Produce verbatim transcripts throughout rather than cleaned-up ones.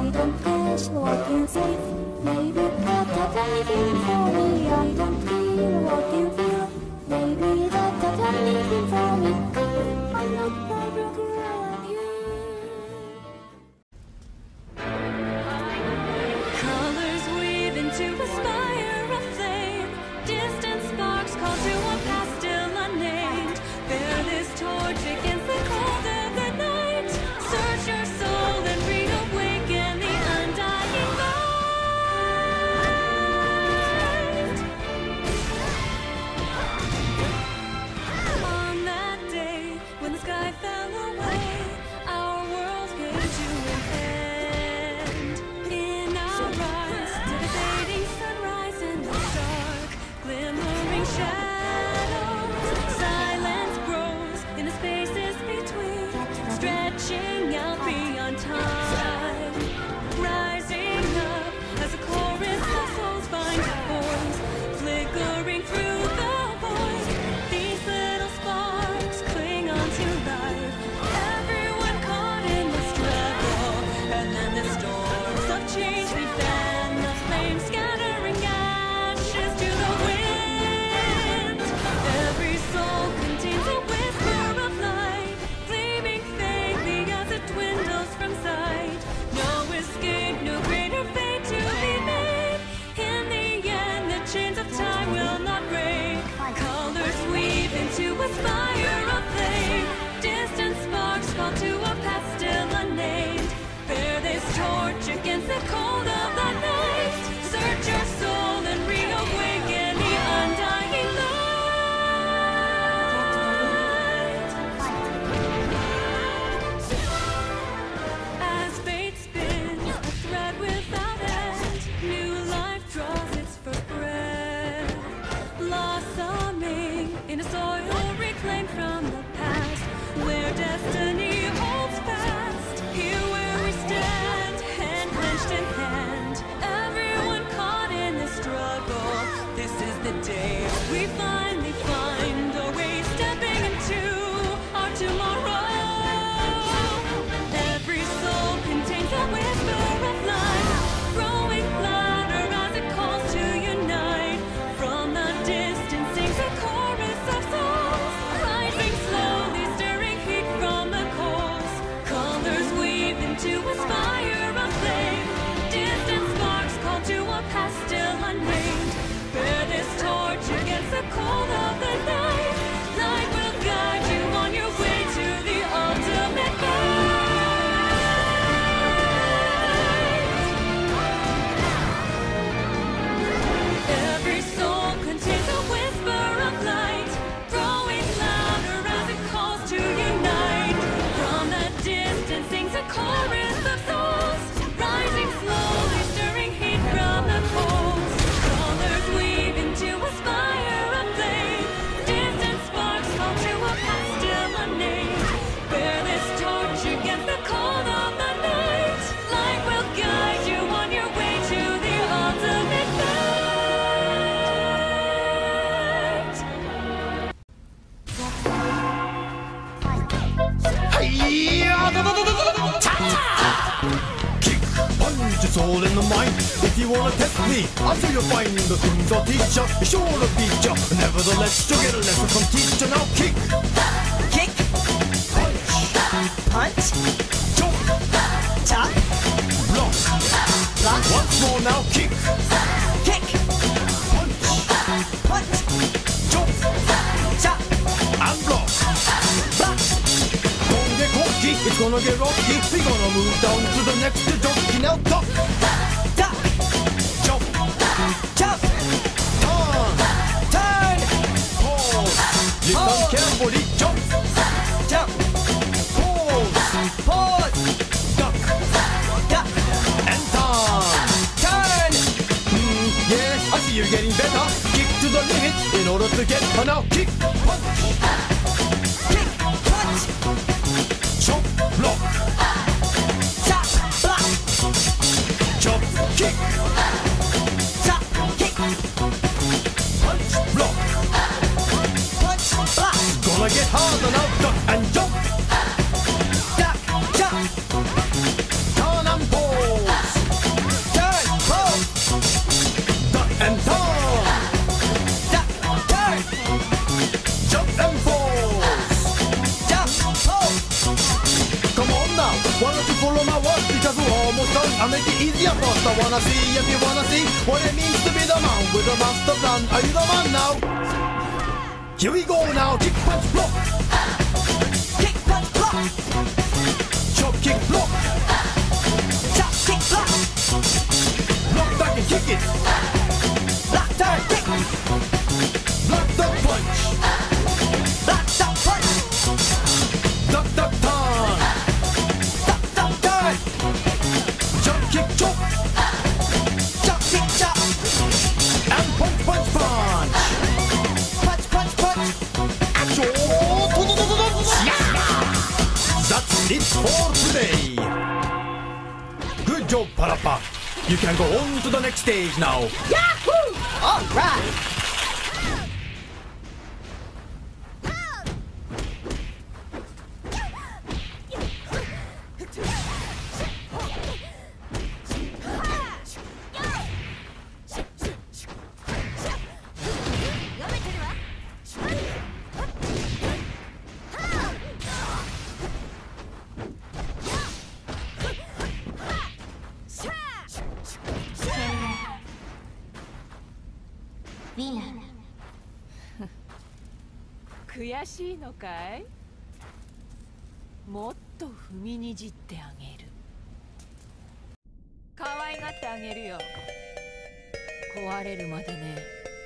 I don't care, so I can't say. Maybe that has anything for me. I don't feel what you feel. Maybe that has anything for me. I'm not better girl than you. Colors weave into a spire of flame. Distant sparks call to a past still unnamed. Bear this torch against the cold of the night. Search your soul and reawaken the undying light. On that day when the sky fell away, our world came to an end. In our eyes, to the fading sunrise in the dark, glimmering shadows. Silence grows in the spaces between, stretching out beyond time. Rising up as a chorus of souls find a voice, flickering through the void. These little sparks cling on to life. Everyone caught in the struggle, and then the storms of change we fan the flames, scattering ashes to the wind. Every soul contains a whisper of light, gleaming faintly as it dwindles from sight. No escape, no greater fate to be made. In the end, the chains of time will not break. Colors weave into a spire of flame. Distant sparks fall to a past still unnamed. Bear this torch against the cold of the night. Search your soul and reawaken the undying light. As fate spins a thread without end, new life draws its first breath, blossoming in a soil reclaimed from the past, where destiny holds fast. Here where we stand, hand clenched in hand, everyone caught in the struggle. This is the day we finally find a way, stepping into our tomorrow. Every soul contains a whisper of life, growing louder as it calls to unite. From the distance sings a chorus of souls, rising slowly, stirring heat from the coals. Colors weave into a spire of flame. Distant sparks call to a past still unnamed. Bear this torch against the cold of the night. Light will guide you on your way to the ultimate fight. Every soul contains a whisper of light, growing louder as it calls to unite. From the distance sings a chorus of souls, rising slowly, stirring heat from the coals. Colors weave into a spire of flame. Distant sparks fall to a past still unnamed. Bear this torch against the cold of the night. Light will guide you on your way to the ultimate fight. Kick, punch your soul in the mind. If you wanna test me, I'm sure you'll find the things I'll teach ya. Be sure to beat ya. Nevertheless, you'll get a lesson from teacher. Now kick, Kick, punch, punch, jump, tap, block. block, Once more now, kick, kick, punch, punch, jump, tap, and block. block, Don't get cocky, it's gonna get rocky. We're gonna move down to the next jockey. Now duck, duck, jump, jump, turn, turn, pause. Listen Pause. carefully, jump, jump, pause, pause, duck, duck, and turn. turn, Mm, yeah, I see you're getting better. Kick to the limit in order to get her now. Kick, punch, kick, punch, jump, block, tap, block, jump, kick, tap, kick, punch, block. punch, block, Gonna get harder now. Duck and jump, duck, jump, turn and pause. take it easy first. I wanna see if you wanna see what it means to be the man with a master plan. Are you the man now? Here we go now. Kick, punch, block. Kick, punch, block. Chop, kick, block. Chop, kick, block. Block, back and kick it. Block, turn, kick. Block, duck, punch. Block, duck, punch. Duck, duck, turn. Duck, duck, turn. Jump, kick, chop. Chop, kick, chop. And punch, punch, punch. Punch, punch, punch. Action. That's it for today. Good job, Parappa. You can go on to the next stage now. Yahoo! All right. 悔しいのかい？もっと踏みにじってあげる。可愛がってあげるよ。壊れるまでね。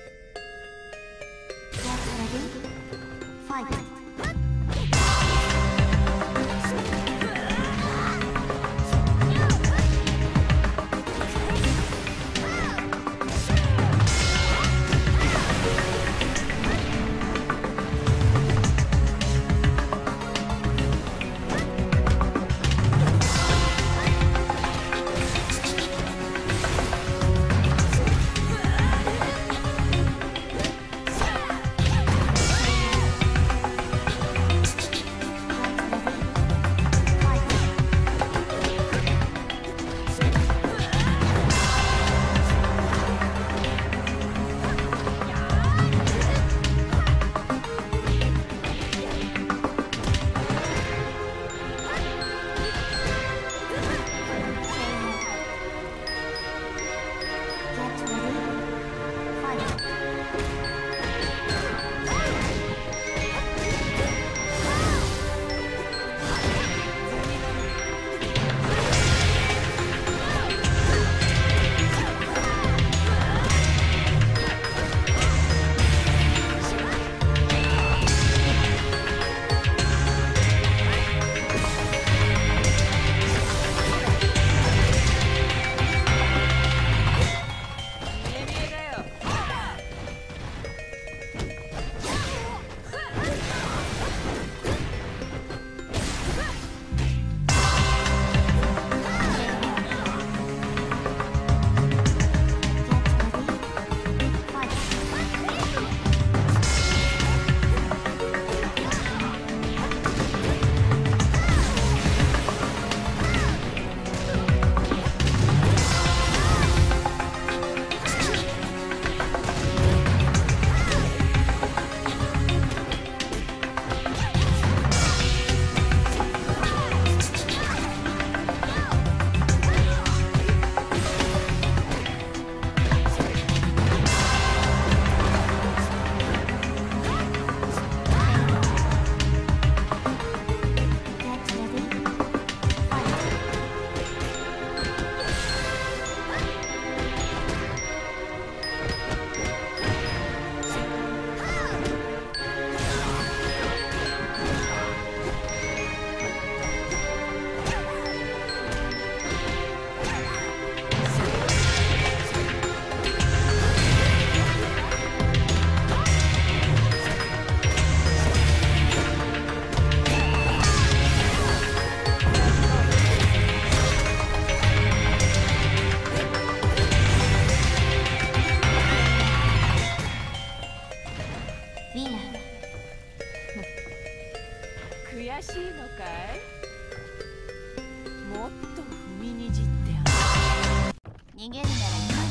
悔しいのかい？もっと踏みにじってあげる。逃げるなら